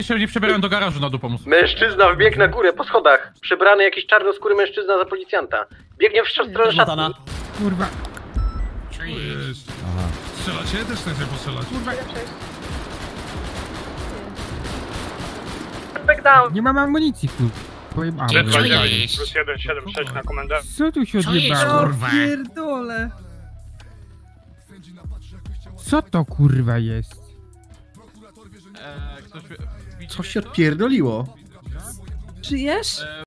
się nie przebierają do garażu na dół pomóc. Mężczyzna wbiegł na górę po schodach. Przebrany jakiś czarnoskóry mężczyzna za policjanta. Biegnie w stronę szatni. Kurwa. Aha. Strzelacie? Też chcecie postrzelać. Kurwa. Back down. Nie mam amunicji, kurwa. Pojebało. Gdzie mnie. jest? Plus 176 na komendę. Co tu się Co jest, odjebało? kurwa? Pierdolę. Co to kurwa jest? Ktoś... Co się odpierdoliło? Żyjesz?